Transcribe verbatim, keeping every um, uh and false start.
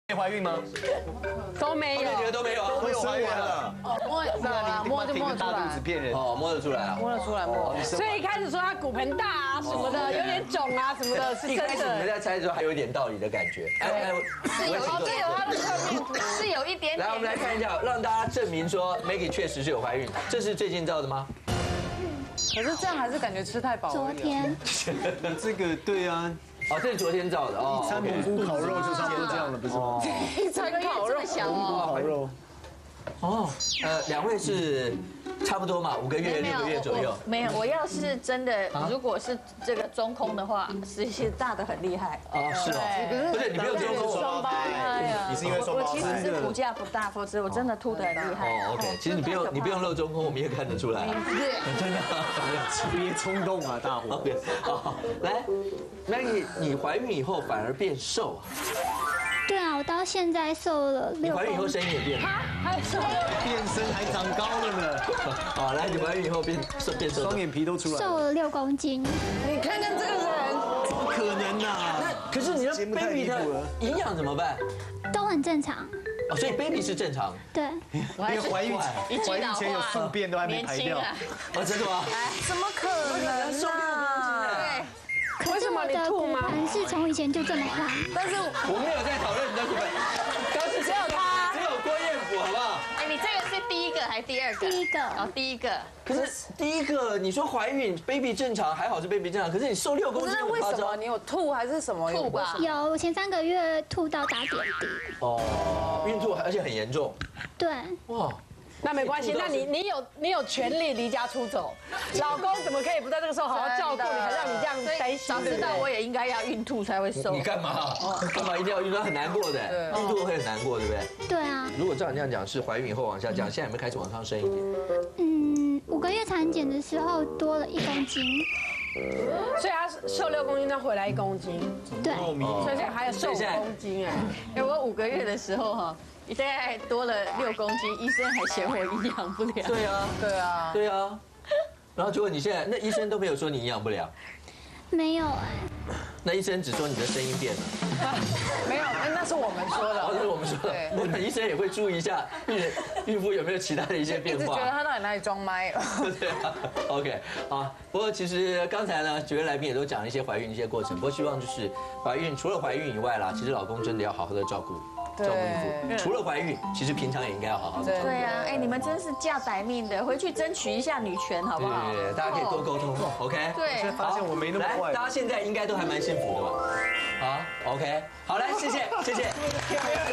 怀孕吗？ 都没有， 你觉得都没有啊？ 都生完了。 摸有啊，摸就摸得出大肚子来， 骗人。 哦，摸得出来啊。 摸得出来摸。所以一开始说他骨盆大啊什么的，有点肿啊什么的，是真一开始你们的。 在猜的时候还有一点道理的感觉。哎哎， 是有我这有它的侧面图，是有一点点。 来，我们来看一下，让大家证明说 Maggie 确实是有怀孕。这是最近照的吗？ 可是这样还是感觉吃太饱。 昨天这个对啊， 哦，这是昨天照的哦。 餐蘑菇烤肉就差不多这样了，不是吗？ 一餐烤肉小蘑菇哦， 烤肉。 哦，呃，两位是差不多嘛，五个月、六个月左右。 没有，我要是真的，如果是这个中空的话，实际大的很厉害。 哦，是哦，不是你没有中空双胞胎啊。 你是因为双胞我其实胎？ 是骨架不大，否则我真的凸得很厉害。 哦，OK，其实你不用你不用露中空，我们也看得出来。真的， 别冲动啊，大伙。 别好，来 ，Maggie，你怀孕以后反而变瘦啊？ 对啊，我到现在瘦了你六怀孕以后公斤。 声音也变了。 还瘦了。 变身还长高了呢， 好，来，你怀孕以后变瘦变瘦。 双眼皮都出来了。 瘦了六公斤， 你看看这个人， 怎么可能呐？ 那可是你的节目太 baby 的离谱了营养怎么办？ 都很正常。 哦，所以 baby 是正常。 对， 因为怀孕怀孕前有宿便都还没排掉。 哦，真的吗？ 怎么可能瘦六公斤啊？ 哎。 可是我的骨盆是从以前就这么宽。 但是我没有在讨论你的骨盆，刚是只有他只有郭彦甫，好不好？ 哎，你这个是第一个还是第二个？ 第一个哦，第一个。 可是第一个你说怀孕 baby 正常，还好是 baby 正常，可是你瘦六公斤， 不是为什么你有吐还是什么？ 吐吧。 有，我前三个月吐到打点滴。 哦，孕吐而且很严重， 对， 哇！ 那没关系，那你你有你有权利离家出走，老公怎么可以不在这个时候好好照顾你，还让你这样担心？ 早知道我也应该要孕吐才会瘦。 你干嘛？干嘛一定要孕吐？很难过的，孕吐会很难过，对不对？ 对啊， 如果照你这样讲，是怀孕以后往下降，现在有没有开始往上升一点？ 嗯，五个月产检的时候多了一公斤。 所以他瘦六公斤，他回来一公斤， 对， 所以现在还有瘦五公斤哎。 哎，我五个月的时候哈，大概多了六公斤，医生还嫌我营养不良。 对啊， 对啊， 对啊。然后结果你现在那医生都没有说你营养不良， 没有哎。 那医生只说你的声音变了。 没有，那是我们说的， 哦，这是我们说的。那医生也会注意一下孕人孕妇有没有其他的一些变化。 一直觉得他到底哪里装麦了？ 对啊 ，OK， 好。不过其实刚才呢，几位来宾也都讲了一些怀孕的一些过程。不过希望就是怀孕除了怀孕以外啦，其实老公真的要好好的照顾照顾孕妇。除了怀孕，其实平常也应该要好好的照顾。 对啊，哎，你们真是嫁歹命的，回去争取一下女权好不好？ 对对对，大家可以多沟通 ，OK。 对， 发现我没那么坏。 大家现在应该都还蛮幸福的吧？好 ，OK， 好，来，谢谢，谢谢。